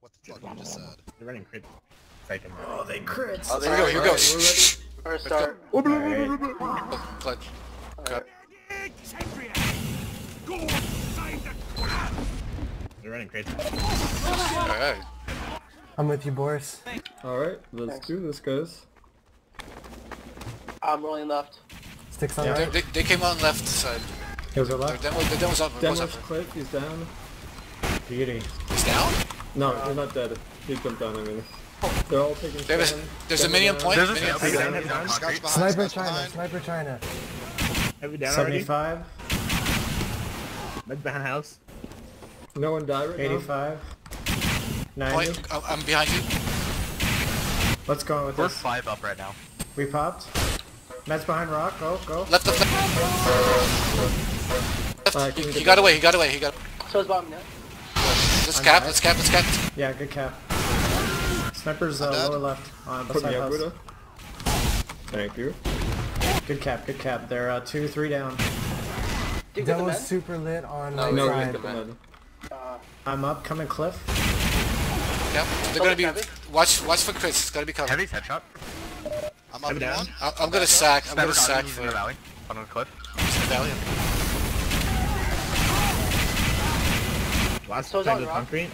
what the fuck you just said. They're running crits. Oh, they crits. Oh, Here we go, here we go. Shh. First start. Clutch. Cut. They're running crits. Alright. I'm with you, Boris. Alright, let's do this, guys. I'm rolling left. Sticks on They, right. they came on left side. Here's our left. The demo's up. Demo's clip, he's down. Beauty. He's down? No, he's not dead. He jumped down, I mean. They're all taking There's a minion point. There's a Minion sniper point. down, down Scout's concrete. behind, Sniper Scout's China. behind. Sniper China. Have we down already? 75. Med's behind house. No one died right now? 85. 90. Point. I'm behind you. Let's go with We're this. 5 up right now. We popped. Med's behind rock. Go, go. Left. He got away. He got away. He got. So it's bottom, yeah? Let's cap. Let's cap. Let's cap. Yeah, good cap. Sniper's lower left. Put Beside me up, house. Buddha. Thank you. Good cap, good cap. They're 2, 3 down. Do you get That the was med? super lit on No, my No, we side. didn't get the med. I'm up, coming cliff. Yep. They're gonna be. Heavy? Watch for crits. It's gotta be covered. Heavy's headshot. I'm up Heavy in down. one. I'm gonna sack. I'm gonna Sniper sack got for in the valley. On the cliff. Valiant. Last So it's time on the rock? concrete.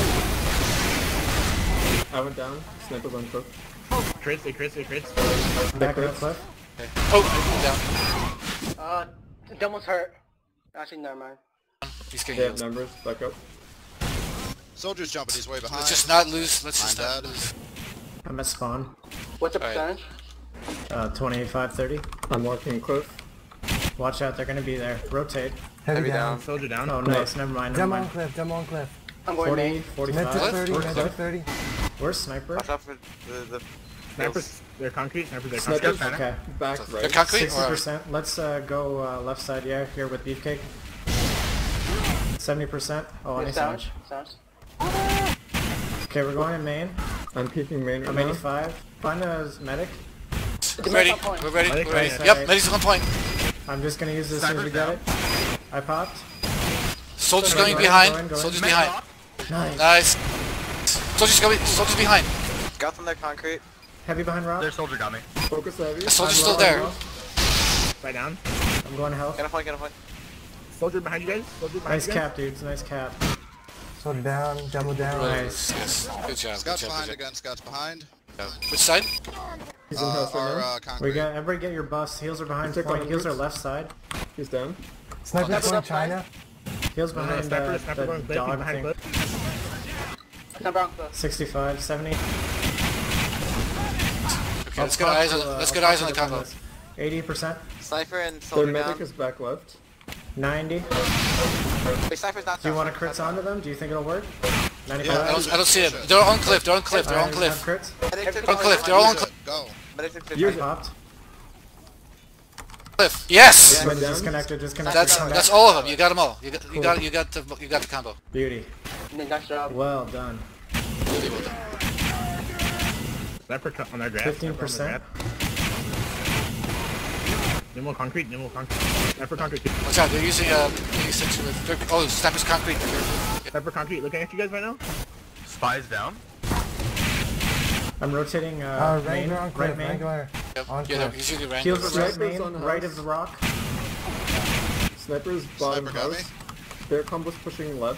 I went down. Sniper's on clip. Crits, they crits, they crits. Back up cliff. Okay. Oh, down. Demo's hurt. Actually, never mind. He's They getting have healed. numbers. Back up. Soldier's jumping, he's way behind. Let's just not lose. Let's just I'm not dead. lose. I'm at spawn. What's the Alright. percentage? 25, 30. I'm walking cliff. Watch out, they're gonna be there. Rotate. Heavy down. Soldier down. Oh, nice, never mind, never Demo on mind. cliff, demo on cliff. I'm going 40, main. Med 45. took 30, Cliff? med took 30. Where's Sniper? Watch out for the Snipers, they're concrete. Snipers, they're Sniper's concrete. Okay, back They're right. concrete or 60%. Let's go left side, yeah, here with Beefcake. 70%. Oh, I Good need sound. sandwich. Sounds. Okay, we're going in main. I'm peeking main right I'm now. 85. Find a medic. We're ready. on point. We're ready. Medic We're ready. right. Yep. Medics on point. I'm just gonna use this as soon as we get it. I popped. Soldiers Go in, going go in, behind. go in, go in. Soldiers behind. Nice. Nice. Soldiers going. Soldiers behind. Scouts on their concrete. Heavy behind rock. Their soldier got me. Focus heavy. The soldier's I'm still low, there. I'm low. Right down. I'm going health. Get a point, get a point. Soldier behind you guys. Soldier behind Nice you guys. cap, dudes. Nice cap. Soldier down, demo down. Nice. Yes. Good job. Good Scout's job. behind Good again, Scout's behind. job. Which side? He's in house right Our now. We concrete. got everybody get your buffs. Heals are behind Let's take point. on Heals are groups. left side. He's down. Sniper Sniper's going up high. China. Heals No, no, behind sniper, sniper the going cliff. He's dog behind thing. cliff. Sniper on cliff. 65, 70. Okay. Let's get eyes on. Let's get eyes on the combo. 80%. Sniper and Their soldier medic down. is back left. 90. Wait, Sniper's not Do you down. want to crits onto them? Do you think it'll work? 95. I don't see them. They're on cliff. They're on cliff. They're on I have cliff. crits. Medic took On cliff. They're all on cliff. Go. Medic took I 50. popped. Cliff. Yes. Went down. Disconnected. Disconnected. That's Come that's back. all of them. You got them all. You got the combo. Beauty. Nice job. Well done. Really well done. Sniper on their grass. 15%. Nimble concrete, nimble concrete. Sniper concrete. Watch out. They're using oh, sniper's concrete. Sniper concrete looking at you guys right now. Spy's down. I'm rotating main, Wrangler on cliff, right main. Wrangler. Yep. On Yeah, cliff. he's using range. Heals are right Sniper's main, on right house. of the rock. Sniper's bottom Sniper got me. house. Their combo's pushing left.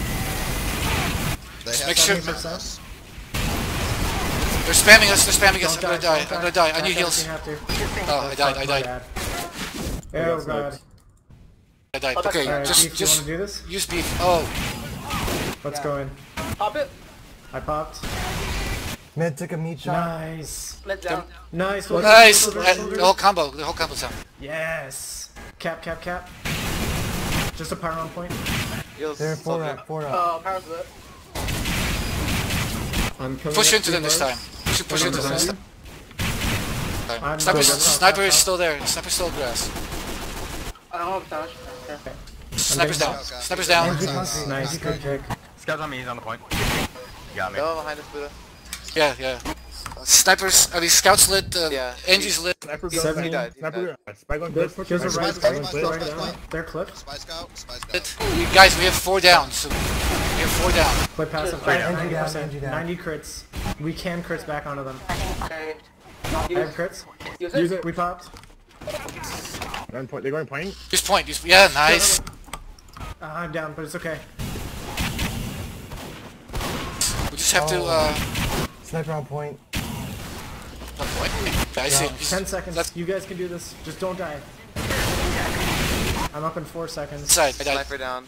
They have Make sure- 70%. They're spamming us. They're spamming us. Don't I'm gonna die. don't I'm gonna die. I Back need up heals. if you have to. Oh, I died. I My died. bad. We Oh got god. snipes. I died. Okay, Okay, Alright, just Beef, you wanna do this? use beef. Oh, Let's go in. Pop it. I popped. Med took a meat shot. Nice. Med down. Nice. nice. Soldier, And soldier. the whole combo. The whole combo's down. Yes. Cap, cap, cap. Just a pyro on point. Heals They're four soldier. up, 4 up. Power's lit. I'm coming Push up into to them this Mars. time. We should push into them this time. I'm Sniper is still there. Sniper's still in grass. I don't have damage. Okay. Sniper's down. Scout, Sniper's Scout. down. Energy concrete, Nice, energy good concrete. kick. Scout's on me. He's on the point. You got me. No, behind us, Buddha. Yeah, yeah. Snipers. Are these scouts lit? Yeah. Angie's lit. Sniper Seven. goes He died, he Sniper. Spy going They're cliff. pushing Heals are right. right, Spy, right, spy, right spy, down. spy. They're cliff. Spy scout, spy scout. lit. Guys, we have 4 down. So we You're 4 down. Play passive. Right, 90%. NG down. 90 crits. We can crits back onto them. Okay. I have Use, crits. use Use it. it. We popped. They're going point. Just point. Just, yeah, nice. I'm down, but it's okay. We just have to, Sniper on point. one point. I see. 10 seconds. Let's You guys can do this. Just don't die. I'm up in 4 seconds. inside. I died. Sniper down.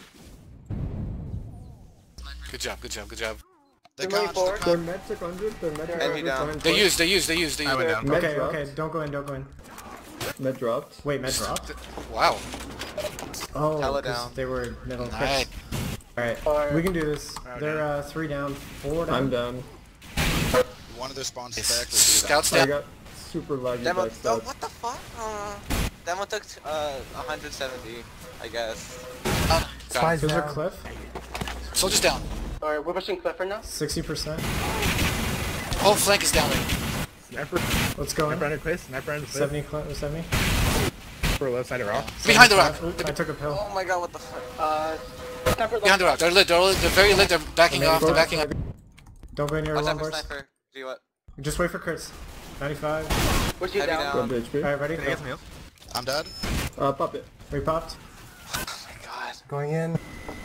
Good job, good job, good job. They They're can't. moving They're med 600. They're med 600. down. They used. I went down. Med Okay, dropped. okay. Don't go in, don't go in. Med dropped. Wait, med dropped? Wow. Oh, Tele 'cause down. they were middle Nice. crits. Alright, we can do this. They're 3 down, 4 down. I'm down. One of their spawns is Nice. back. Scouts I down. got super laggy Demo. back Oh, stats. what the fuck? Demo took 170, I guess. Got it. Spies Here's our down. cliff. Soldiers down. Alright, we're pushing Cliff right now. 60%. Whole flank is down. Sniper. Let's go Sniper in. under cliff. Sniper under cliff. 70, 70. For left side of rock. Behind the rock. I took a pill. Oh my god, what the fuck? Sniper Behind the rock. They're lit. They're very lit. They're backing off. They're backing up. Don't go near Watch long out for horse. sniper. Do what? Just wait for crits. 95. Push you Heavy down. down. 1 HP. Alright, ready? Can I get some heals? I'm dead. Pop it. We popped. Oh my god. Going in.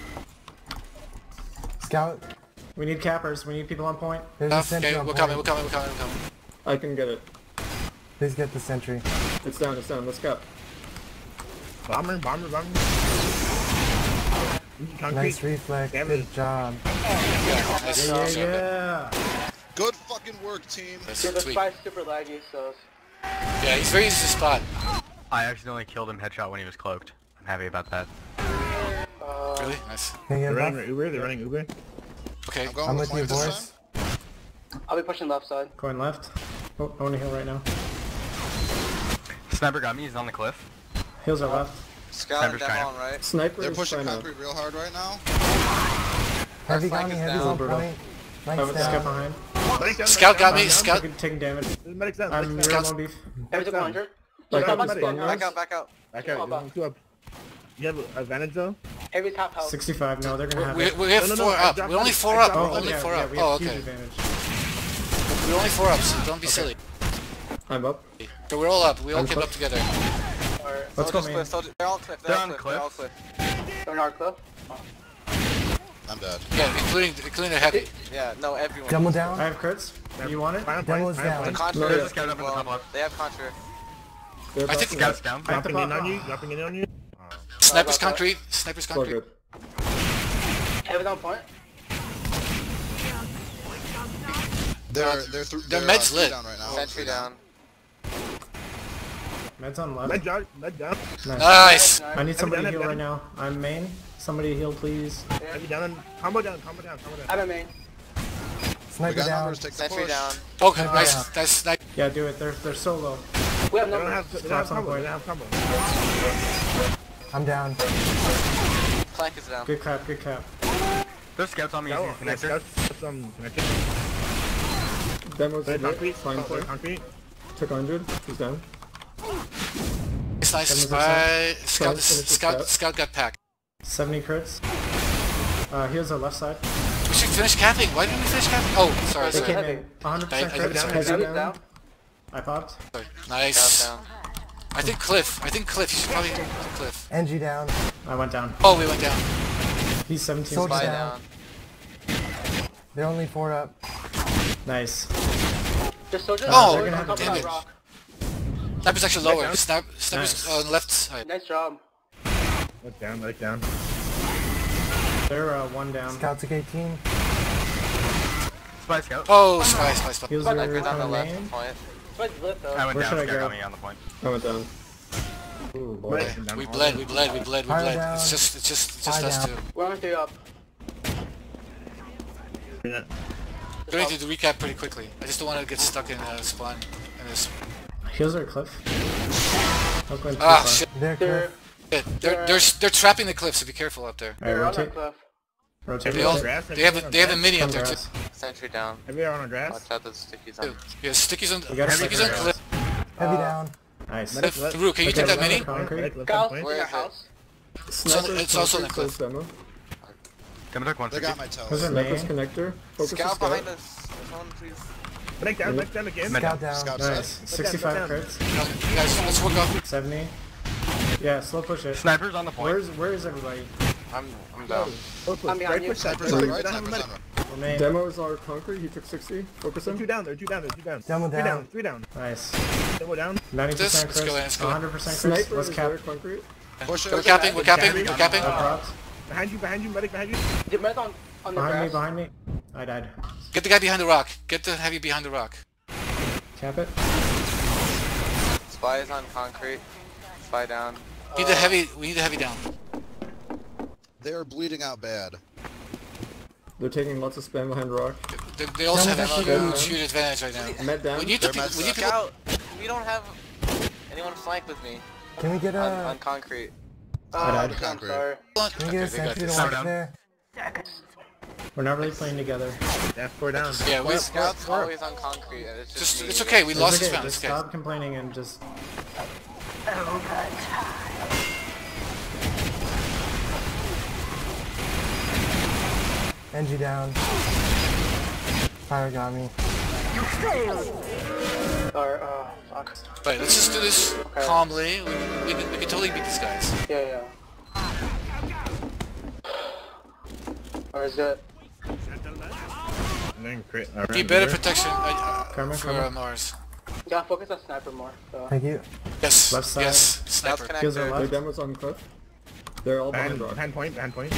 Scout. We need cappers. We need people on point. There's a sentry Okay, on we're point. coming. We're coming. We're coming. We're coming. I can get it. Please get the sentry. It's down. It's down. Let's go. Bomber. Concrete. Nice reflex. Good job. Nice. Yeah, So good. yeah. Good fucking work, team. That's Dude, the sweet. spy's super laggy, so... Yeah, he's very easy to spot. I accidentally killed him headshot when he was cloaked. I'm happy about that. Really? Nice. Can you They're get running buff? Uber. They're running Uber. Okay. I'm going I'm with with you, point this boys. time. I'll be pushing left side. Going left. Oh, I want to heal right now. Sniper got me. He's on the cliff. Heals are left. Scout and Sniper's demo trying on right. Sniper They're is pushing trying to. concrete real hard right now. Heavy flank got me. is Heavy's down. on point. I Flank's would skip down. behind. Medic's down, Scout got me. medic's down. Scout. Taking damage. Medic's down. I'm Medic's real down. Scouts- on beef. Every took 100. Like Scout up medic. spawn Back guys. out, back out. Back out. Come on, Two up. You have advantage though. Every top health. 65. No, they're gonna have We it. have No, 4 I up. dropped We're only medic. 4 I up. dropped We're medic. only 4 up. we have Oh, huge okay. advantage. We're only 4 up, so don't be silly. I'm up. So we're all up. We all I'm came close. up together. Alright. Let's go, Soldiers man. cliff, soldiers. They're all cliff. They're They're on all cliff. They're all cliff. cliff. They're in our cliff. I'm dead. Yeah, including the heavy. Yeah, no, everyone. Demo I down. have crits. You want it? Final Demo's point. down. The Contra No, there's a is scout up in the well, top left. They have Contra. They're I think busting Scout's us. down. Dropping in pop. on you. Dropping in on you. Sniper's concrete. Sniper's All concrete. good. Every on point. They're med's three lit. down right now. Sentry down. Meds on left. Med down. Med down. Nice. I need somebody to Heavy heal down, right now. I'm main. Somebody heal, please. Heavy down. And combo down. Combo down. Combo down. I'm a main. We Sniper got down. numbers. Take the Sentry push. down. Okay, nice. Nice. Nice. Yeah, do it. They're so low. We have They don't numbers. have. They don't Stop have some combo. point. They don't have combo. I'm down. Plank is down. Good cap, good cap. There's scouts on me using Yeah, connector. Scout's some connected. Demo's They're hit. concrete. Fine They're point. concrete. Took 100. He's down. It's nice. 70%. Scout got packed. 70 crits. Heals our left side. We should finish capping. Why didn't we finish capping? Oh, sorry. They Sorry. came in. 100% I- crits. sorry. Heavy Heavy down. down. I popped. Sorry. Scout Nice. down. I think Cliff. You should probably do Cliff. NG down. I went down. Oh, we went down. He's 17. Soldier Spy down. down. They're only 4 up. Nice. Just soldiers. Oh, they're gonna have top of that damage. rock. Sniper's actually lower. down. Sniper's Nice. on the left side. Nice job. Let down. Let down. They're 1 down. Scout took 18. Spy scout. Oh, spy. Heals Sniper are down the coming left main. point. Spy's lit though. I went Where down. should I Scout go? got me on the point. I went down. Ooh, boy. Medic's down. We bled. Fire down. It's just Fire us down. two. We're on 3 up. Yeah. We're going to do the recap pretty quickly. I just don't want to get stuck in spawn. In this. Heals are cliff. Don't go in too Ah, far. shit. They're They're, cliff. They're trapping the cliff, so be careful up there. Alright, they're on our rotate. cliff. Rotate. They, all, grass, they have a mini up Come there too. grass. Sentry down. Heavy on our Watch grass. out, those stickies on. Yeah, stickies on We got a stickies second on cliff. Heavy down. Nice. Medic Cliff, Rue, can you Okay, take that another mini? concrete. Medic left Scout on in point. Where your is it? house. Sniper it's also in the concrete cliff. close demo. Demo took They 150. got my toes. Who's in Sniper's main? connector. Focus the Scout scout. behind us. Someone please. Back down again. Scout down. Scout Nice. set. 65 down. crits. You guys, let's work off. 70. Yeah, slow push it. Sniper's on the point. Where is everybody? I'm down. I'm behind you. Push that. Snipers on the right, Don't have a snipers medic. on We're main. Demos are concrete. He took 60. Focus They're him. two down. They're two down. Demo Three down. down. Three down. Nice. Demo down. 90% Let's crits. go in, let's go. 100% crits. Sniper Let's is cap. there, concrete. Push it. We're capping, we're capping, we're capping. No props. Behind you, medic, behind you. The med on the grass. Behind me. I died. Get the guy behind the rock. Get the heavy behind the rock. Cap it. Spy is on concrete. Spy down. Need the heavy, we need the heavy down. They are bleeding out bad. They're taking lots of spam behind rock. They also have Someone's a actually huge advantage right now. Med down. We need to, They're we need to, Scout, we don't have anyone flank with me Can we get on a... concrete. I died. I'm Concrete. sorry. Can we get a Okay, they got sentry to this. watch Down. there? We're not really playing together. Yeah, 4 down. yeah, we, Scout's always on concrete and it's just just, me. it's okay, we lost this okay. round, Just it's okay. stop complaining and just... NG down. Fire got me. Or, fuck. Right, let's just do this calmly. We can totally beat these guys. Yeah. Or is it? And then crit. Be better protection Karma, for karma. Mars. You gotta focus on sniper more. So. Thank you. Yes, Left side. yes, Scout's sniper. Kills are connector. left. Their demos on cliff. They're all behind rock. Behind point.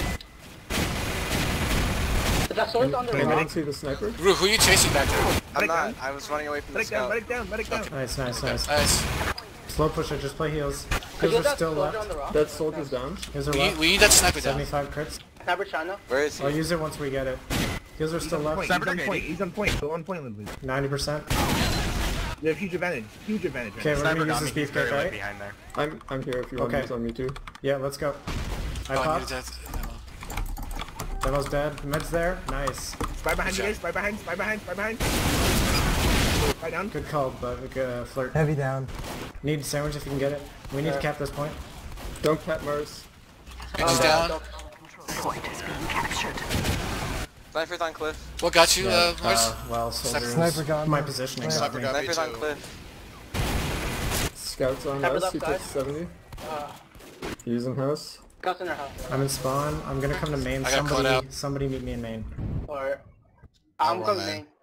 That sword's on the Can you rock. not see the sniper? Ru, who are you chasing back there? I'm not. I was running away from the Medic scout. down. Medic down. Nice, nice, nice. Nice. Slow push it, just play heals. Could Heals you get are that still soldier on left. the rock? That soldier's down. Heals are We need, left. we need that sniper down. 75 crits. Sniper China. Where is he? I'll use it once we get it. Heals are still left. He's on point. He's on point. Go on point, Lindley. 90%. You have huge advantage. Huge advantage. Okay, we're Sniper gonna use got me. this He's very beefcake, late right? behind there. I'm here if you want Okay. to use on me too. Yeah, let's go. I Oh, I needed popped. that. ammo. Demo's dead. Med's there. Nice. Spy behind you Good guys. Spy behind. Spy down. Good call, but we could flirt. Heavy down. Need sandwich if you can get it. We need to cap this point. Don't cap Mars. It's down. Sniper's on cliff. What got you, Mars? Well, soldiers. Sniper got me. My positioning got Sniper me. got me Sniper's on too. cliff. Scouts on Sniper us. left He took side. 70. He's in house. Scout's in our house. I'm in spawn. I'm gonna come to main. I got caught out. Somebody meet me in main. Or I'm wrong coming man. main.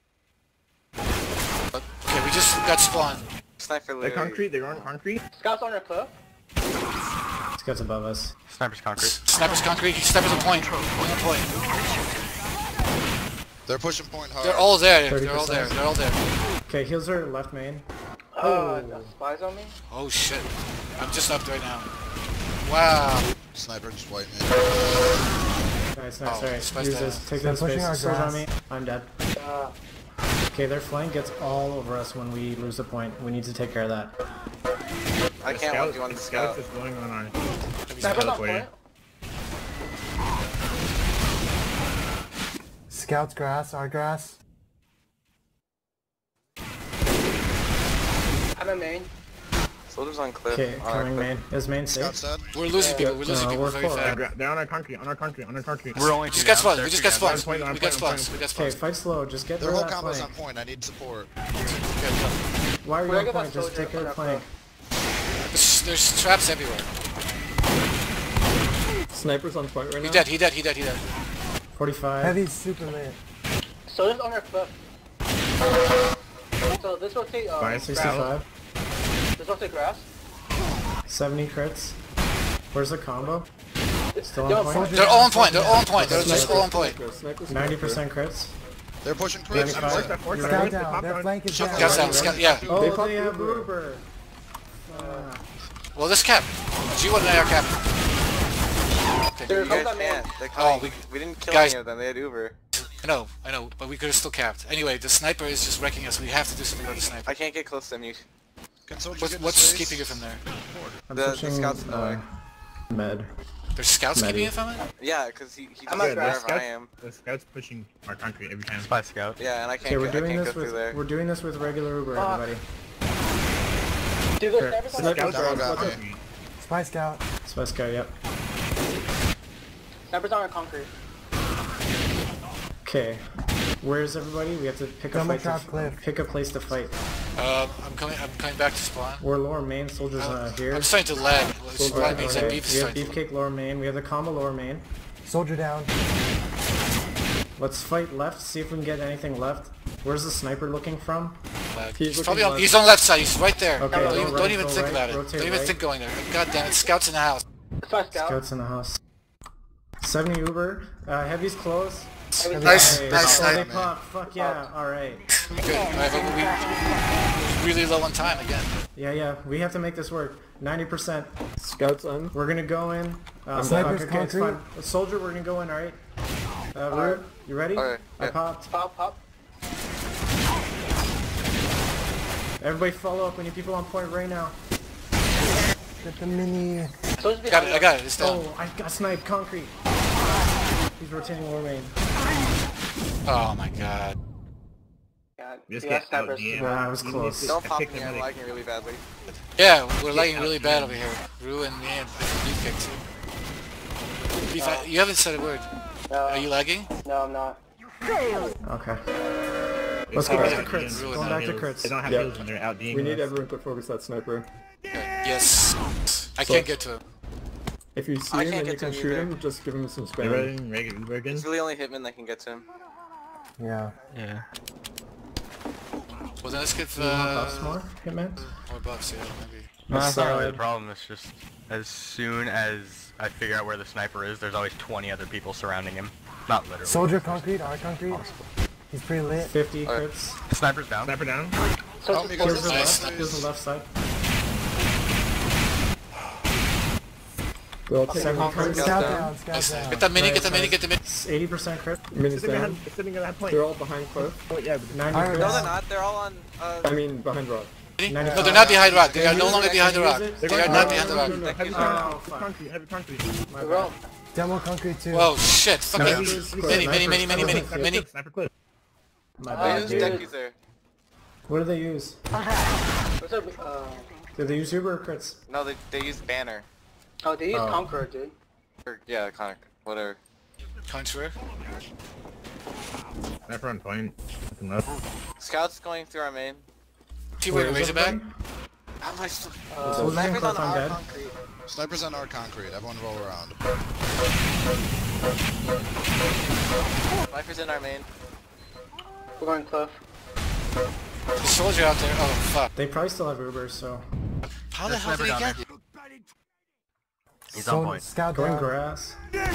Okay, we just got spawned. Sniper They're literally. concrete. They're on concrete. Scout's on our cliff. This guy's above us. Sniper's concrete. Sniper's concrete, sniper's on point. On point. They're pushing point hard. They're all there, 30%. they're all there, they're all there. Okay, heals are left main. The spies on me. Oh shit. I'm just up right now. Wow. Sniper just white man. Nice, nice, Oh, alright. spice Use down. this. Take They're that pushing space. our Soldier on grass. me. I'm dead. Okay, their flank gets all over us when we lose the point. We need to take care of that. I can't want you on the Scouts scout. is going on our. Sniper's on for you. point. Scouts grass, our grass. I'm in main. Soldiers on cliff. Okay, on our coming cliff. main. Is main Scout safe? dead. We're losing people, we're losing people we're very full. fast. They're on our concrete. We're only We just two got down. spawned, They're we just two got down. spawned. point, on We got point, on spawned, we got Okay, spawned. fight slow. Just get Their through whole that combo's flank. on point. I need support. Why are you We're on gonna point? get that Just take soldier your on flank. There's traps everywhere. Sniper's on point right now. He dead. 45. Heavy's super lit. Soldier's on our cliff. So this rotate. Spies. 65. This rotate grass. 70 crits. Where's the combo? Still Yo, on point? They're all on point, they're all on point, they're just all on point. Sniper's 90% crits. They're pushing crits. 95. Scout down. Their flank is down. Scout's down, scout, yeah. Oh, They they, popped have Uber. Uber. Well, this cap. G1 and I are cap. There You comes guys that man. can't. They're Oh, coming. We didn't kill guys- any of them. They had Uber. I know, but we could have still capped. Anyway, the sniper is just wrecking us. We have to do something about the sniper. I can't get close to them. You. Can soldiers get in What's space? keeping you from there? I'm The pushing, scout's in the way. Med. There's scouts Medi. keeping you from it? Yeah, because he I'm doesn't not wherever Scouts. I am. The scouts pushing our concrete every time. Spy scout. Yeah, and I Okay, can't. we're I doing can't go this through with there. we're doing this with regular Uber, Fuck. everybody. Dude, there's snipers on our Scouts cliff. are on got concrete. me. Spy scout. Spice guy, yep. Snipers on our concrete. Okay. Where's everybody? We have to pick a Double fight. drop cliff. Pick a place to fight. I'm coming back to spawn. We're lower main. Soldiers here. I'm starting to lag. Which probably means that Okay, beef is we have starting to beefcake lower main. We have the combo lower main. Soldier down. Let's fight left. See if we can get anything left. Where's the sniper looking from? lag. He's He's probably looking on, he's on left side. He's right there. Okay, don't go even, right, don't even go think right, about it. rotate Don't even right. think going there. God damn it! Scouts in the house. Flash down. Scouts in the house. 70 Uber. Heavy's close. Nice, Hey, nice, oh, nice. they pop. Fuck yeah. Alright. Good. Alright, but we really low on time again. Yeah. We have to make this work. 90%. Scouts on. We're gonna go in. Sniper's okay, it's concrete. fine. Soldier, we're gonna go in, alright? Root, you ready? Alright, I yeah. popped. Pop. Everybody follow up. We need people on point right now. Get the mini. Soldier's Got behind it. I got it. It's down. Oh, I got sniped. Concrete. He's rotating lower main. Oh my god. God. Just Yeah, get snipers. out, Nah, it was close. Don't I pop picked me, I'm another- lagging really badly. Yeah, we're lagging really bad over here. Rue and me and Beef kicked too. Beef, you haven't said a word. Are you lagging? No, I'm not. Okay. Let's go back to crits. Ruin Going that. back to crits. They don't have Yeah. heals when they're out D'ing We need us. everyone to focus that sniper. Yes. I can't get to him. If you see I him can't and you get to can him shoot either. him, just give him some They're spam. running regular again. It's really only Hitman that can get to him. Yeah. Yeah. Well then let's get You want buffs the more, Hitman? more buffs, yeah, maybe. That's not really the Solid. problem. It's just as soon as I figure out where the sniper is, there's always 20 other people surrounding him. Not literally. Soldier concrete, our concrete. He's pretty lit. 50 Alright. crits. The sniper's down. Sniper down. Help me, Here's guys. the Nice, left. Here's the left side. They'll take 70 him. crits. Scout down. down, scout Nice. down. Get that mini, Nice, get the mini, nice. get the mini. 80% crit. Minutes down. Sitting at that point. They're all behind cliff. Point, yeah, but 90 Alright, crits. No, they're not. They're all on. I mean, behind rock. No, they're not behind rock. They are no longer behind the rock. They're They going are not behind the rock. Heavy Oh, fuck. concrete, heavy concrete. My Bro, bad. Demo concrete too. Whoa, shit. Fucking Snipers. mini. Sniper cliff. My They bad, use dude. Decuser. What do they use? what's up? Do they use Uber or crits? No, they use Banner. Oh, they use Oh. Conqueror, dude. Or, yeah, Connor. Whatever. Contra. Sniper on point. Nothing left. Scouts going through our main. T-Word Where's Razorback. everybody? How am I Soldiers and Snipers on cliff, I'm our dead. concrete. Snipers on our concrete. Everyone roll around. Snipers in our main. We're going cliff. There's a soldier out there. Oh, fuck. They probably still have Uber, so... How the There's hell did he sniper get down you? He's on point. Scout Going down. grass.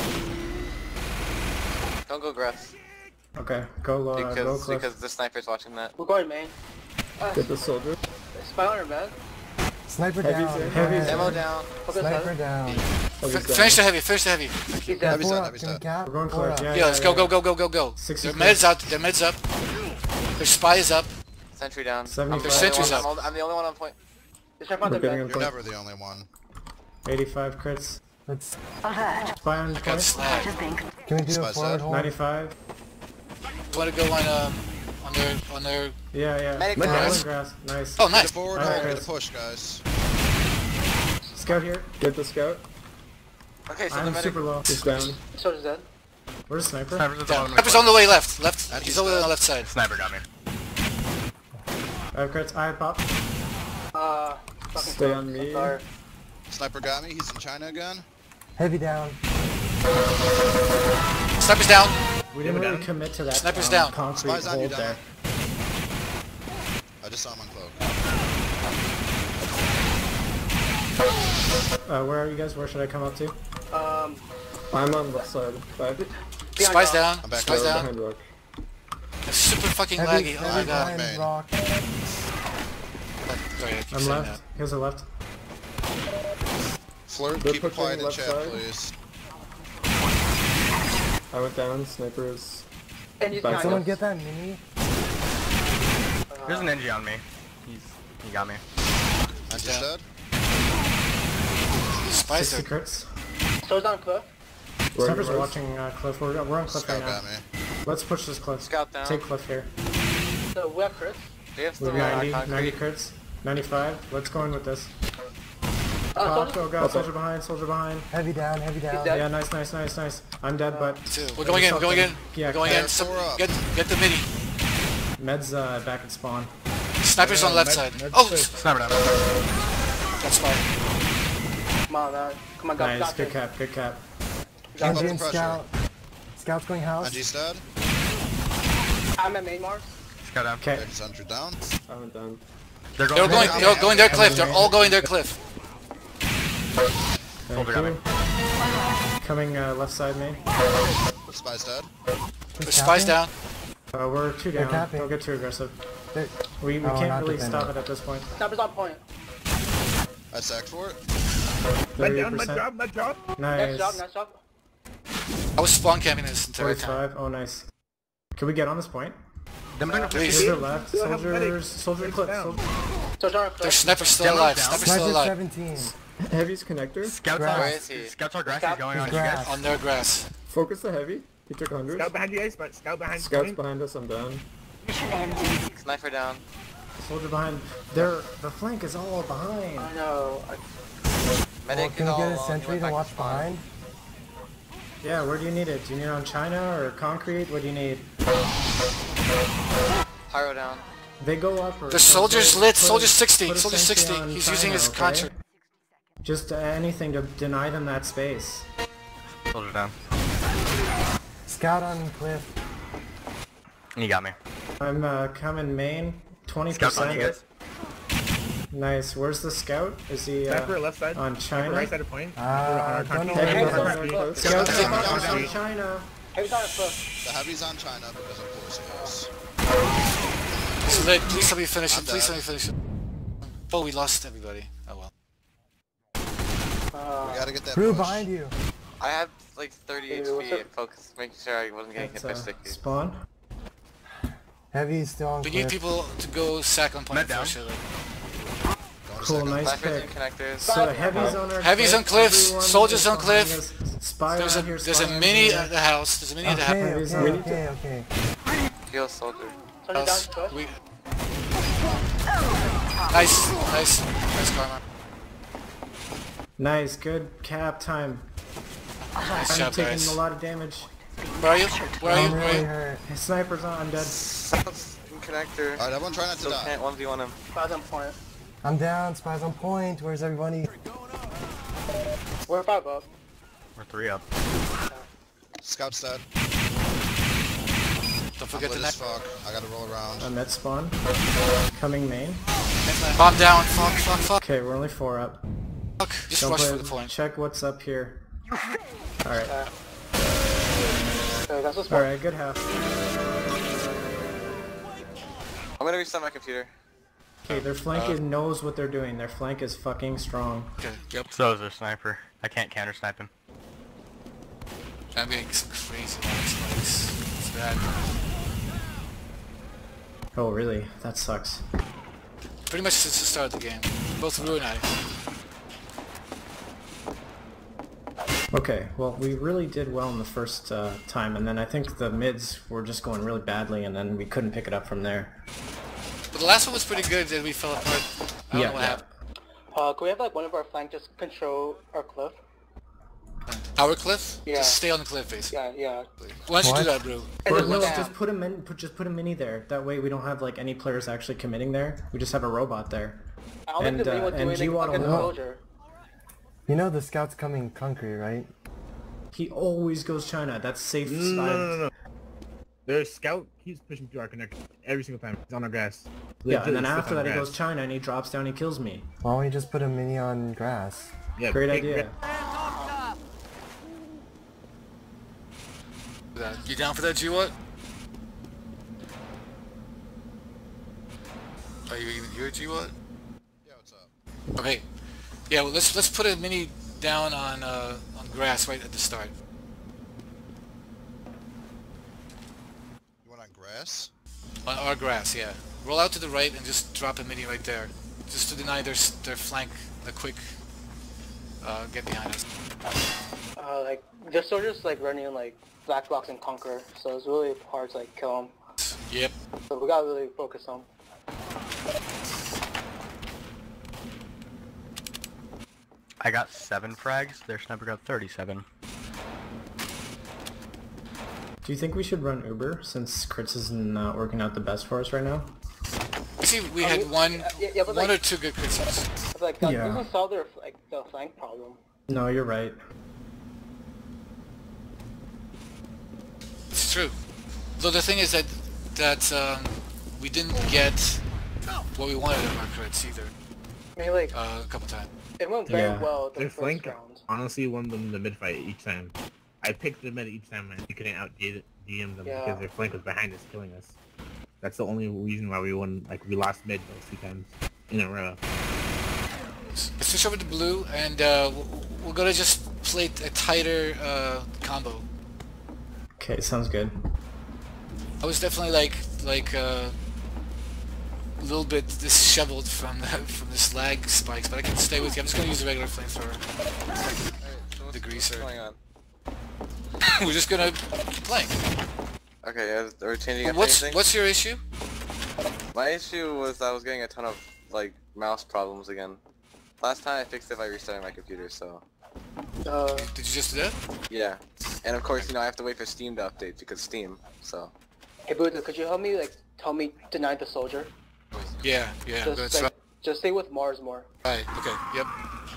Don't go grass. Okay, go cliff. Because the sniper's watching that. We're going main. Get the soldier. Spy on our bed. Sniper Heavy's down. in. Heavy's Demo down. Focus Sniper head. down. Heavy's down. Finish the heavy, finish the heavy. He's dead. Heavy's Four dead, up. heavy's Can we dead. cap? We're going Four cliff, up. yeah. Yeah, let's go. Their 60 med's out, their med's up. Their spy is up. Sentry down. 75. I'm the only Sentry's one- up. I'm the only one on point. Just jump on the We're getting bed. on You're point. never the only one. 85 crits. Let's. Spy on Got point. snagged. Can we do a Spice forward up. hold? 95. Want to go on their. Yeah. Medic Going grass. grass. Nice. Oh, Get nice. a forward Alright, hold, get a Chris. push, guys. Scout here. Get the scout. Okay, so the I'm medic. super low. He's down. Soldier's dead. Where's sniper? Sniper's at the bottom of Sniper's the on the way left. And He's he's over on dead. the left side. Sniper got me. I have crits. I have pop. Fucking Stay cliff. on me. I'm sorry. Sniper got me. He's in China again. Heavy down. Sniper's down. We didn't really down. commit to that Sniper's down. concrete Spies on you, hold there. I just saw him on cloak. Where are you guys? Where should I come up to? I'm on left side. Five. Spy's down. I'm back Spy's They're down. behind rock. It's super fucking Heavy, laggy. Oh my heavy god. behind man. rock. Sorry, I keep I'm saying left. that. Here's a left. Flirt, They're keep pushing quiet in left chat, side. please. I went down. Snipers. And he's Back behind Someone us. get that mini. There's an NG on me. He got me. And he's Yeah. dead. Spy's 60 there. crits. Soldier's on cliff. Sniper's reverse. watching cliff. We're on cliff Scout right now. got me. Let's push this cliff. Scout down. Take cliff here. So we have crits. They have We're still on our 90 concrete. crits. 95. Let's go in with this. Soldier behind. Heavy down, heavy down. dead. Yeah, nice. I'm dead, but We're going in, we're going in. Yeah, We're going in. four up. Get the mini. Med's back at spawn. Sniper's on the left side. Med Oh! safe. Sniper down. That's fine. Come on, man. Come on, Nice, got good this. cap, good cap. Keep up Engine the pressure. scout. Scout's going house. Angie's dead. I'm at main Mars. Scout down. Okay, Edge's under down. I went down. They're They're going. going their cliff. They're all going their cliff. thank Soldier got you. me. Coming left side main. Spy's dead. The spy's down. We're 2 They're down. capping. Don't get too aggressive. They're- We Oh, can't not really defending. stop it at this point. Sniper's on point. I sacked for it. Med down, 38%. med drop. Nice. Nice job. I was spawn camping this entire time. 45. Oh, nice. Can we get on this point? Please. Soldier left. Still have medic. Soldier clip. down. Soldier on Their cliff. sniper's still Demo's alive. down. Sniper's still Sniper alive. 17. Heavy's connector. Scouts Grass. are. Where is he? Scouts are grass is going on you Grass. guys. On their grass. Focus the heavy. He took 100. Scout behind you guys. Scout behind you. Scouts behind us. I'm down. Sniper down. Soldier behind. The flank is all behind. I know. Well, Medic can is we all get a alone. sentry He to went back watch spawn. behind? Yeah, where do you need it? Do you need it on China or concrete? What do you need? Pyro down. They go up or... The soldier's lit. Put a- Soldier 60. put a Soldier sentry 60. on He's China, using his okay? contract. Just anything to deny them that space. Soldier down. Scout on cliff. You got me. I'm coming main. Scouts on you 20%. guys. Nice. Where's the scout? Is he Sniper left side. on Sniper China? right side of point. Don't know. Heavy's Heavy's on on cliff. Scout's Heavy's on on on cliff. China. Heavy's on cliff. The heavy's on China because of Corsairs. It's lit. Please let me finish it. I'm Please dead. let me finish it. Oh, we lost everybody. Oh well. We gotta get that Crew push. behind you. I had like 30 Hey, what's HP up? and focus, making sure I wasn't getting hit That's, by sticky. spawn. Heavy's still on We cliff. need people to go sack on point Med down. first. Like. Going Cool, second. nice Snipers pick. and connectors. So heavy's on our Heavy's cliff. on cliffs, Everyone soldiers is on behind cliff. us. Spy There's a on here, there's spy a on mini here. at the house. There's a mini at the house. Okay. Heal soldier. Soldier down cliff. We... Nice karma. Nice, good cap time. Nice I'm job, taking guys. a lot of damage. Where are you? Where are you? I'm Where are really you? hurt. His sniper's on, I'm dead. Scouts and connector. Alright, everyone try not to Still die. can't 1v1 him. Spies on point. I'm down. Spies on point. Where's everybody? We're 5 up. We're 3 up. Scout's dead. Don't I'm forget lit the as neck. fuck. I gotta roll around. I'm at spawn. Coming main. Bomb down. Fuck. Okay, we're only 4 up. Just Don't rush play- for the point. Check what's up here. Alright, Okay, that's a spawn. alright, good half. I'm gonna restart my computer. Okay, their flank knows what they're doing. Their flank is fucking strong. Okay. Yep. So is their sniper. I can't counter snipe him. I'm getting some crazy lights. It's bad. Oh, really? That sucks. Pretty much since the start of the game. Both Rue and I. Okay, well, we really did well in the first time, and then I think the mids were just going really badly, and then we couldn't pick it up from there. But the last one was pretty good, then we fell apart. I don't know what happened. Can we have like one of our flank just control our cliff? Our cliff? Yeah. Just stay on the cliff face. Yeah. Why don't you do What? that, Rue? And Or just no, down. just put a mini there. That way we don't have like any players actually committing there. We just have a robot there. I don't think and, the mini would do and anything G-Watt fucking will- soldier. You know the scout's coming concrete, right? He always goes China. That's safe. No. Their scout keeps pushing through our connector every single time. He's on our grass. Yeah, Legit, and then he's after on that he grass. goes China and he drops down. He kills me. Why don't we just put a mini on grass? Yeah, Great big idea. You down for that, G-Watt? Are you even here, G-Watt? Yeah, what's up? Okay. Yeah, well, let's put a mini down on grass right at the start. You want on grass? On our grass, yeah. Roll out to the right and just drop a mini right there, just to deny their flank a quick get behind us. Like the soldiers like running like black blocks and conquer, so it's really hard to like kill them. Yep. So we gotta really focus on. I got 7 frags, their sniper got 37. Do you think we should run Uber since crits isn't working out the best for us right now? You see, we had one but or like, two good crits. like that Yeah. doesn't solve their like the flank problem. No, you're right. It's true. Though the thing is that we didn't get what we wanted of our crits either. I mean, like A couple times. it went very Yeah. well the Their first flank round. honestly won them the mid fight each time. I picked the mid each time and we couldn't out DM them Yeah. because their flank was behind us, killing us. That's the only reason why we won. Like we lost mid those 2 times in a row. Let's switch over to blue, and we're gonna just play a tighter combo. Okay, sounds good. I was definitely like a little bit disheveled from this lag spikes, but I can stay with you. I'm just gonna use the regular flamethrower. The greaser. What's going on? We're just gonna keep playing. Okay, are we changing up anything? What's your issue? My issue was I was getting a ton of like mouse problems again. Last time I fixed it by restarting my computer, so Did you just do that? yeah. And of course, you know, I have to wait for Steam to update because Steam. So Hey Buddha, could you help me like tell me deny the soldier? Yeah, I'm gonna Just try. like just stay with Mars more. Right. Okay. Yep.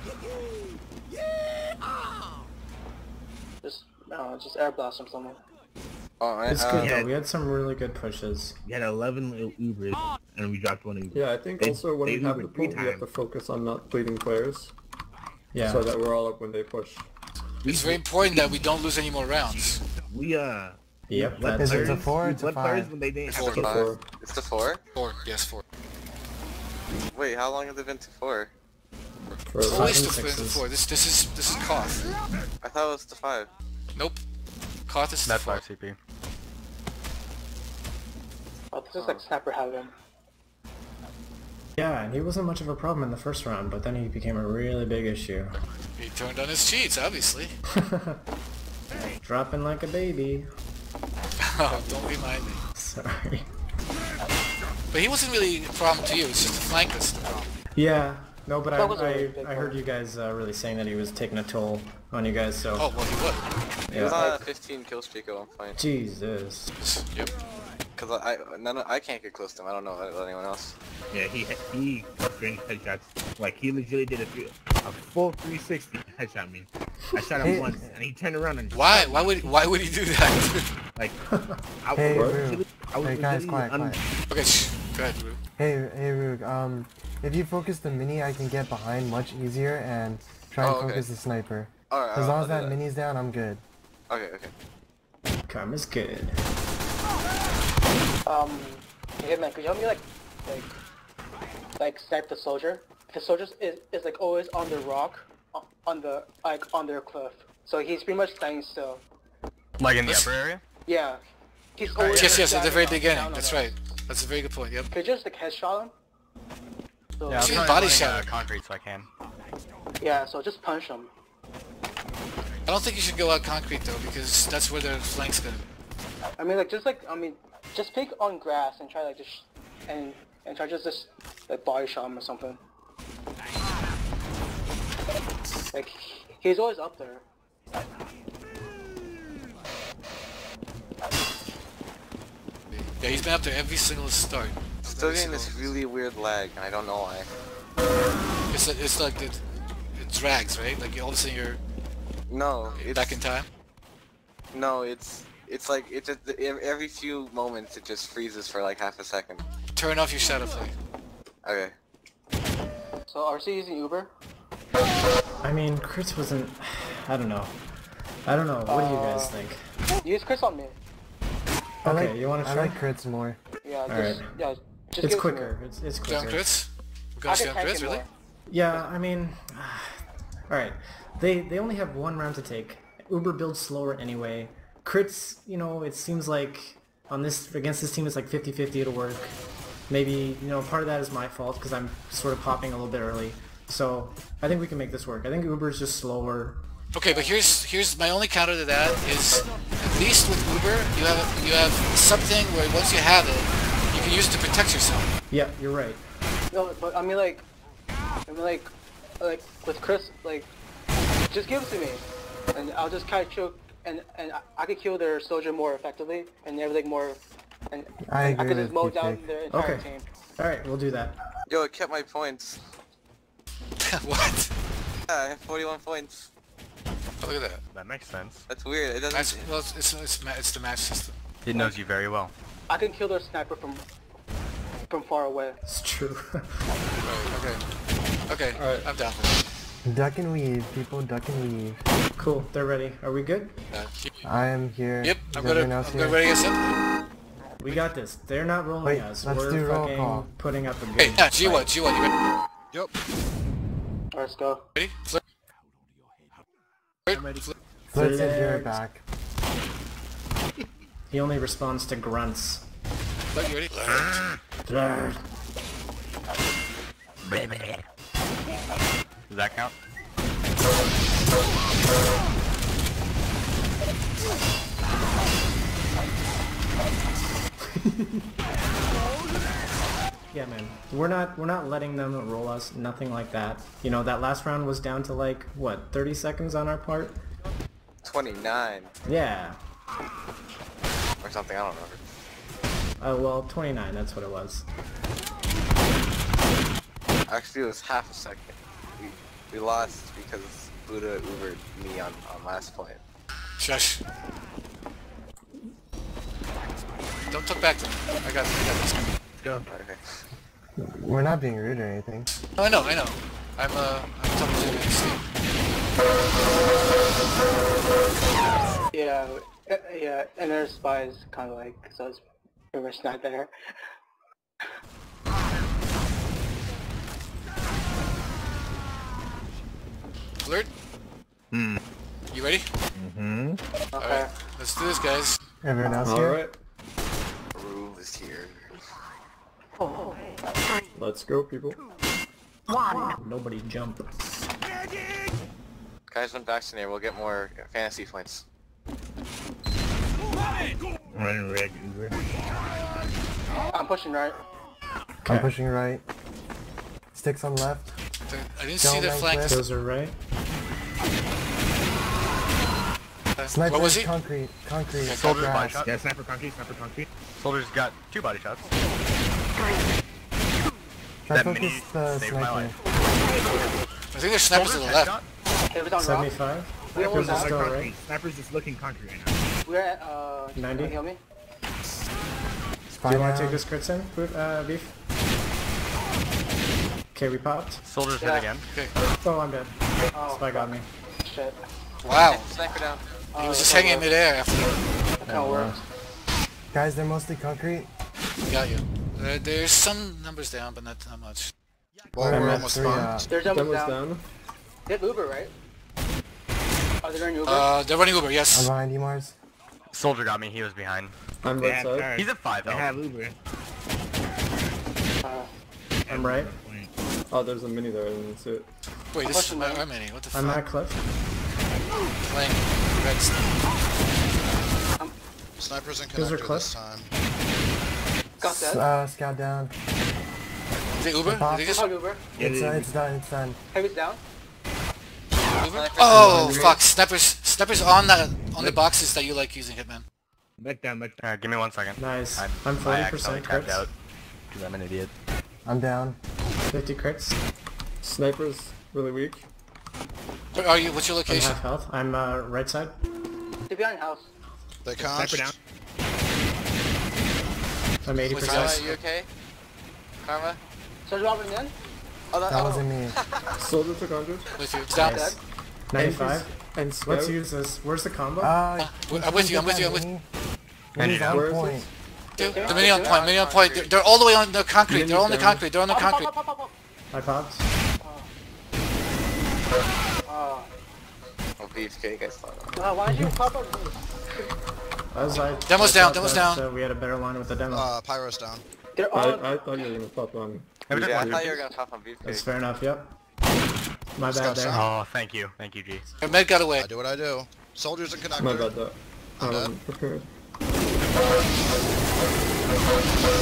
Just air blast him somewhere. oh, It's good yeah. though. We had some really good pushes. We had 11 Ubers and we dropped 1 Uber. Yeah, I think They- also when they we have Ubered the 3 pull, we have to times. focus on not bleeding players, Yeah. so that we're all up when they push. It's very important that we don't lose any more rounds. We Yep. let Is it players- a 4 or we it's a let players 5? when they didn't it's have the to kill. 4. It's the 4? 4. Yes, 4. Wait, how long have they been to 4? For It's always and the sixes. 4. This is Koth. I thought it was the 5. Nope. Koth is That's 4. 5 CP. Oh, this is like Snapper Heaven. Yeah, and he wasn't much of a problem in the first round, but then he became a really big issue. He turned on his cheats, obviously. Dropping like a baby. Oh, don't remind me. Sorry. But he wasn't really a problem to you. It's just the flank that's the problem. Yeah. No, but That was a really big I heard you guys really saying that he was taking a toll on you guys, so... Oh, well, he would. He was yeah. on a 15 kill streak at one point. Jesus. Yep. Cause I can't get close to him. I don't know about anyone else. Yeah, he drank headshots. Like he legitimately did a full 360 headshot me. I shot him Hey. once and he turned around and Why would he do that? like I Hey, was Rue. legitimately- I was Hey, guys, legitimately quiet. Okay, shh. Go ahead, Rue. Hey Roog, if you focus the mini, I can get behind much easier and try and Oh, okay. focus the sniper. Alright, As long I'll as do that mini's down, I'm good. Okay, okay. Karma's good. Hey man, could you help me like snipe the soldier? The soldier is like always on the rock, on the their cliff. So he's pretty much standing still. Like in the Let's- upper area? Yeah. He's always Yes, at the standing very down beginning. on That's us. right. That's a very good point. Yep. Could you just like headshot him? So, Yeah, I'm See, trying body running, shot. concrete so I can. yeah, so just punch him. I don't think you should go out concrete though, because that's where their flank's gonna be. I mean just pick on grass and try like just and try just like body shot him or something. Like he's always up there. Yeah, he's been up there every single start. Still Every getting this single- really weird lag, and I don't know why. It's like it drags, right? Like all of a sudden you're No, it's back in time. no, it's like it just every few moments it just freezes for like half a second. Turn off your shadow play. Okay. So RC using Uber? I mean, Chris wasn't... I don't know. What do you guys think? Use Chris on me. I Okay, like, you wanna I try? like crits more. Yeah, Alright. just It's give it to quicker. me. It's Go on quicker. crits. We're I gonna can see on tank crits, it really? more. Yeah, I mean... Alright. They only have one round to take. Uber builds slower anyway. Crits, you know, it seems like on this against this team it's like 50-50 it'll work. Maybe, you know, part of that is my fault because I'm sort of popping a little bit early. So, I think we can make this work. I think Uber's just slower. Okay, but here's my only counter to that is at least with Uber you have something where once you have it you can use it to protect yourself. Yeah, you're right. No, but I mean like with Chris, like, just give it to me, and I'll just kind of kill, and I could kill their soldier more effectively, and everything more, and I I agree could just with mow you, down Cake. their entire Okay. team. Alright, we'll do that. Yo, it kept my points. What? Yeah, I have 41 points. Oh, look at that. That makes sense. That's weird. It Match, doesn't. well, it's the match system. He knows you very well. I can kill their sniper from far away. It's true. Right, okay. Okay, Alright. I'm down for Duck and weave, people. Duck and weave. Cool, they're ready. Are we good? that. I am here. Yep, Is I'm gonna everyone else here? ready to set. We got this. They're not rolling Wait, us. let's We're do roll fucking call. putting up a Hey, good yeah, G1, fight. G1, you ready? Yup. Let's go. Ready? Flirt. Flirt. Let's hit your Flex. back. He only responds to grunts. Flirt, you ready? Flirt. Does that count? Yeah, man. We're not letting them roll us. Nothing like that. You know, that last round was down to like what, 30 seconds on our part. 29 Yeah. or something. I don't remember. Well, 29. That's what it was. Actually, it was half a second. We lost because Buddha Ubered me on last point. Shush. Don't talk back to me. I got this. Go. Okay. We're not being rude or anything. Oh, I know. I'm talking to you. Yeah, and their spies kind of like, so it's pretty much not there. Flirt. Hmm. You ready? Mm-hmm. Okay. Alright, let's do this, guys. Everyone else here? Alright, Rule is here. let's go, people. Nobody jump. Guys, when vaccinated, we'll get more fantasy points. Running red. I'm pushing right. I'm pushing right. Sticks on left. I didn't see the Don't flank. clip. Those are right. Sniper What was he? concrete. Concrete. Soldier body grass. shot. Yeah, sniper concrete. Soldier's got 2 body shots. Try That focus mini the saved my sniper. life. I think there's snipers to the left. Headshot? It was on rock. 75. We Snipers almost is have. still concrete. right. Snipers just looking concrete right now. We're at 90. Can you heal me? Do you want to down. take this crits in, Beef? Okay, we popped. Soldier's Yeah. hit again. Okay. Oh, I'm dead. Oh, Spy got me. shit. Wow. Sniper down. He was just hanging in midair after That kind of works. Guys, they're mostly concrete. he got you. There's some numbers down, but not much. Well, I'm we're at almost three, spawned. Their jump is Demo's down. down. They have Uber, right? Are they running Uber? They're running Uber, I'm yes. behind you, Mars. Soldier got me. He was behind. I'm They right have side. cars. He's at 5 They health. have Uber. I'm right. Oh, there's a mini there, I didn't see it. Wait, this is my mini. What the I'm fuck? at cliff. Playing red stuff. Snipers and Those are connector cliff. this time. Got that. Scout down. Is it Uber? Did they just Hug Uber. It's done. It's done. Heavy's down. Uber? Oh fuck! Snipers on the boxes that you like using, Hitman. Back down. Give me 1 second. Nice. I I'm 40% accidentally tapped crits. out because I'm an idiot. I'm down. 50 crits. Sniper's really weak. Where are you? What's your I'm location? half health. I'm right side. They're behind house. They Sniper conched. down. I'm What's 80%. that? Karma, you okay? Karma? Soldier Robin in. Oh, That wasn't me. Soldier took 100. With you. It's down. Nice. 95. And Scout. Let's use this. Where's the combo? I'm with you. I'm with you. I'm with you. He's on Where is point. The mini on point. Mini on point. They're all the way on the concrete. They're on the concrete. They're on the concrete. I popped. Oh, beefcake, I saw that. why did you pop up? I was like, Demo's I down, thought demo's that, down. we had a better line with the demo. Pyro's down. They're all. I thought you were gonna pop on. Have we done Yeah, I one? thought you were gonna pop on That's beefcake. fair enough, yep. My bad Scout there. down. Oh, thank you, G. Your med got away. I do what I do. Soldiers and connector. My bad, though. I'm dead. Prepared.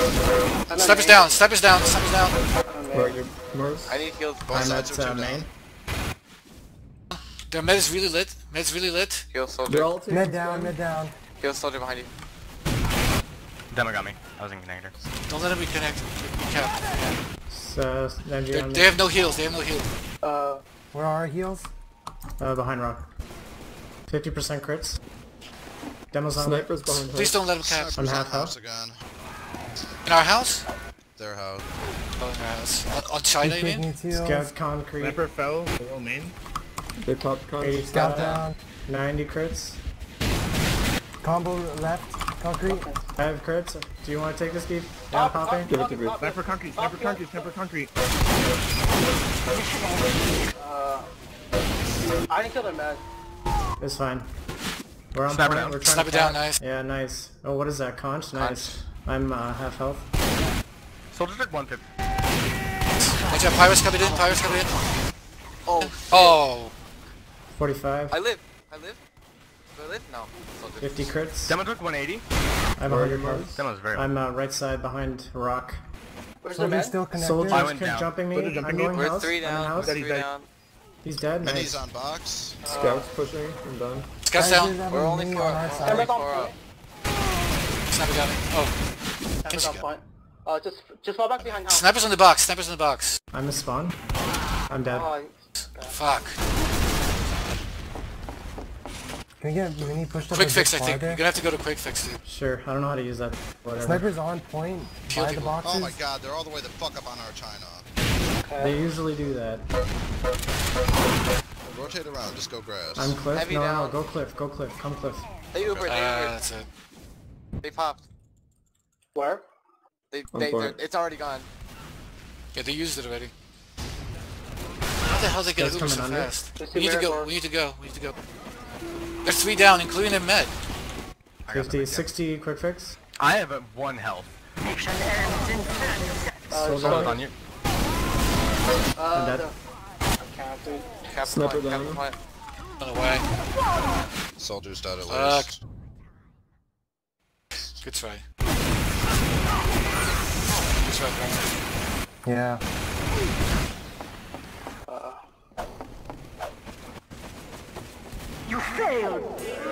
Snipers down. Snipers down. Snipers down. Where are you, Mars? I need heals. Both I'm sides at are two main. down. Their med is really lit. Med's really lit. Heal soldier. They're all taking Mid down, mid down. Heal soldier behind you. Demo got me. I was in connector. Don't let them reconnect. Recap. So, Benji on They have no heals. They have no heals. Where are our heals? behind rock. 50% crits. Demo's on. Sniper's behind Please don't let them cap. Sniper's I'm on half house health. again. In our house? Their house. Oh, in our house. On China, you Taking mean? its heals. Scout concrete. Sniper fell below main. They popped con. 80 Scout scout. down. 90 crits. Combo left. Concrete. 5 crits. Do you want to take this, Steve? Down popping? Give it to Greed. Sniper concrete, sniper concrete, sniper concrete. I didn't kill their med. It's fine. We're on Sniper point. down. We're trying Sniper to down, cap. nice. Yeah, nice. Oh, what is that? Conch? Nice. I'm half health. Soldier took 150. Watch out, Pyrus coming in, Pyrus coming in. Oh, shit. Oh, 45. I live. I live. Do I live? No. Soldier. 50 crits. Demo took 180. I have 100 health. Demo's very low. I'm right side behind rock. Where's their Soldier med? still connected. Soldiers I went kept down. jumping me. Soldier jumping I'm me. going We're house. 3 I'm in down. house. Steady, 3 steady. down. He's dead. And Nice. he's on box. Scouts pushing. I'm done. Scout's Guys, down. there's We're having only mini 4 on our up. side. Only Sniper's on 4 up. point. Sniper got me. Oh, Sniper's on Kenshi got point. Just fall back behind house. Sniper's in the box. Sniper's in the box. I'm a spawn. I'm dead. Oh, Fuck. Can we get mini pushed up Quick a bit fix, I think. You're farther? gonna have to go to quick fix, dude. Sure. I don't know how to use that. Whatever. Sniper's on point Shield by the people. boxes. Oh my god, they're all the way the fuck up on our China. They usually do that. Rotate around, just go grass. I'm Cliff. Heavy No, no, down. go Cliff. Go Cliff. Come Cliff. They Ubered. They Ubered. That's it. They popped. where? On point. It's already gone. Yeah, they used it already. How the hell did they get Guys Uber so coming under? fast? There's We need to go. Mirror We need to go. We need to go. There's 3 down, including their med. I got 50, the 60 quick fix. I have 1 health. Soldier. Hold on you. I'm dead. I can't, dude. Cap Sniper point. Cap down. point. On the way. Soldiers dead at Fuck. least. Good try. Good try, Brian. Yeah. You failed!